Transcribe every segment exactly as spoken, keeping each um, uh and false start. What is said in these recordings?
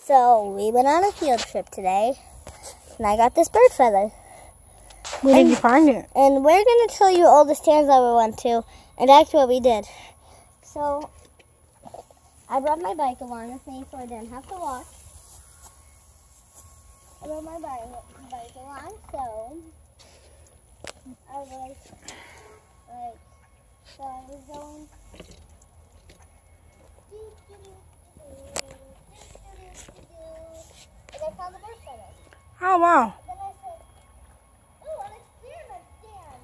So we went on a field trip today, and I got this bird feather. Where did you find it? And we're going to tell you all the stands that we went to, and actually what we did. So I brought my bike along with me so I didn't have to walk. I brought my bike, bike along, so I was like, like, so I was going. And I found the bird feather. Oh, wow. Then I said, oh, an experiment stand.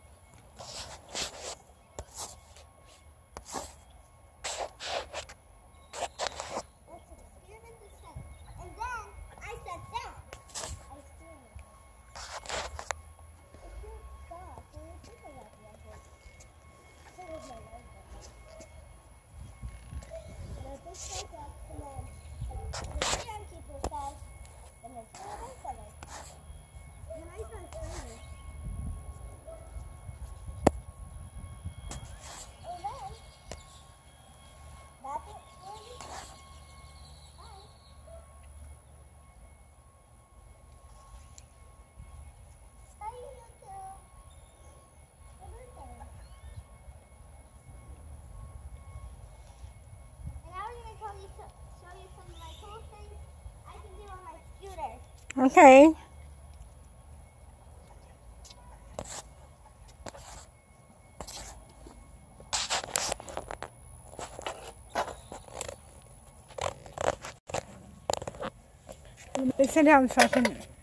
That's an experiment stand. And then I sat down. I experimented. It didn't stop. There were people that went. So was my leg. And I picked myself up, and then the stand keeper said, and then two of us said it. And then I started screaming. And then, that's it. Bye. Bye, you two. Have a good day. And now we're going to show you, show you some of my cool things I can do on my scooter. Okay. Sit down so I can